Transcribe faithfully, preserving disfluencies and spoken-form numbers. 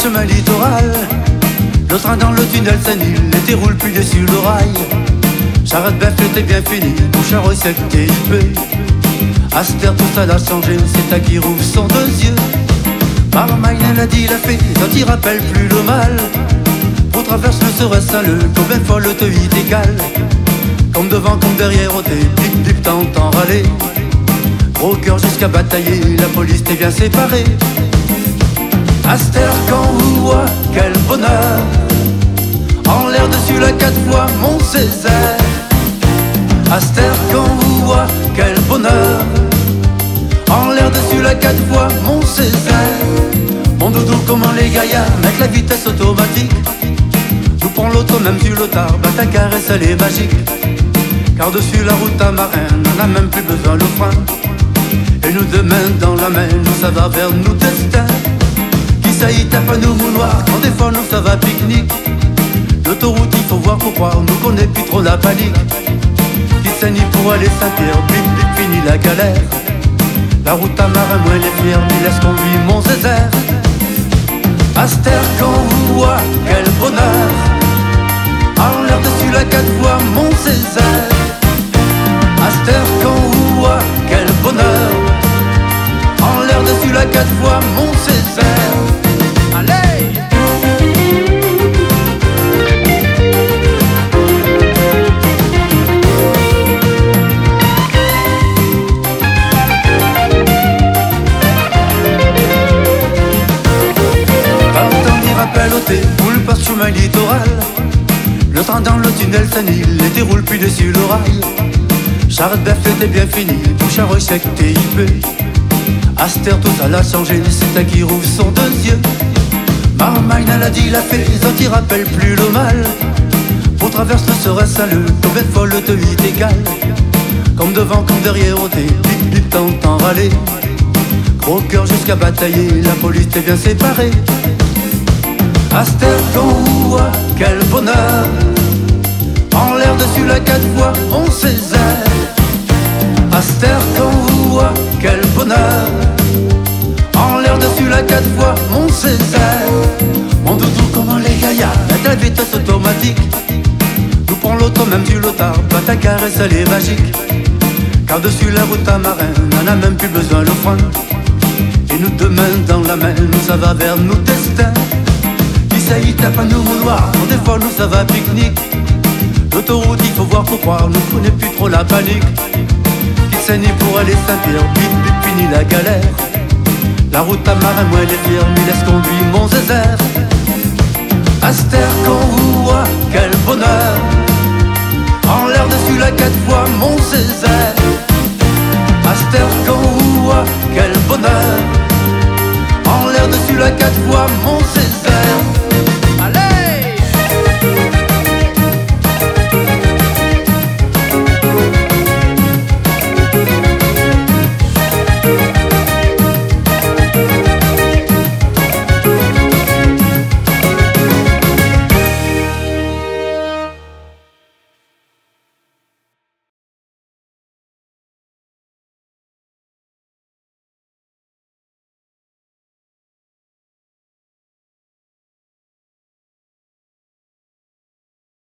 chemin littoral. Le train dans le tunnel Saint-Nil, l'été roule plus dessus le rail. Charrette bœuf, l'été bien fini, bouchard au sec T I P. À cette heure tout ça a changé, c'est à qui rouvre son deux yeux. Marmaille, elle a dit, la fée, dont il rappelle plus le mal. Pour traverse le serait-ce un le, combien de fois le te y t'égale. Comme devant, comme derrière, au thé, blip blip, t'entends râler. Gros cœur jusqu'à batailler, la police t'est bien séparée. À cette heure quand vous voit, quel bonheur. En l'air dessus la quatre fois, mon Césaire. À cette heure quand vous voit, quel bonheur. En l'air dessus la quatre fois, mon Césaire. Mon doudou, comment les gaillards mettent la vitesse automatique. Nous prends l'auto même sur le tard, bah ta caresse elle est magique. Car dessus la route à marin, on n'a même plus besoin le frein. Et nous deux mains dans la main, nous ça va vers nos destins. Qui ça y tape à nous mouloirs, quand des fois nous ça va pique-nique. L'autoroute il faut voir pour croire, nous connaît plus trop la panique. Qui saigne pour aller Saint-Pierre, bip bip fini la galère. La route à marin, moi les fiers, mais laisse qu'on vit mon Césaire. À cette heure quand vous voit, quel bonheur. En l'air dessus la quatre fois, mon Césaire. À cette heure quand vous voit, quel bonheur. En l'air dessus la quatre fois, mon Césaire. Allez! Rappel au thé, roule par chemin littoral. Le train dans le tunnel Saint-Nil, l'été roule plus dessus le rail. Charrette bœuf, était bien fini, bouchard au sec T I P. À cette heure tout ça l'a changé, c'est à qui rouvre son deux yeux. Marmaille, elle a dit, la fée, dont il rappelle plus le mal. Pour traverse le serait-ce un le, combien de fois le te y t'égale. Comme devant, comme derrière au thé, bip bip t'entends râler. Gros cœur jusqu'à batailler, la police t'est bien séparée. À cette heure qu'on voit, quel bonheur. En l'air dessus la quatre fois, mon Césaire. À cette heure qu'on voit, quel bonheur. En l'air dessus la quatre fois, mon Césaire. Mon doudou, comment les gaillards mettent la vitesse automatique. Nous prends l'auto même du lotard, bah ta caresse elle est magique. Car dessus la route à marin, on a même plus besoin le frein. Et nous deux mains dans la main, nous ça va vers nos destins. Ça y tape à nous mouloirs, quand des fois nous ça va pique-nique. L'autoroute il faut voir pour croire, nous connaît plus trop la panique. Qui saigne pour aller Saint-Pierre, bip bip fini la galère. La route à marin, moi elle est fière, mais laisse conduire mon Césaire. À cette heure qu'on vous voit, quel bonheur. En l'air dessus la quatre fois, mon Césaire. À cette heure qu'on vous voit, quel bonheur. En l'air dessus la quatre fois, mon Césaire.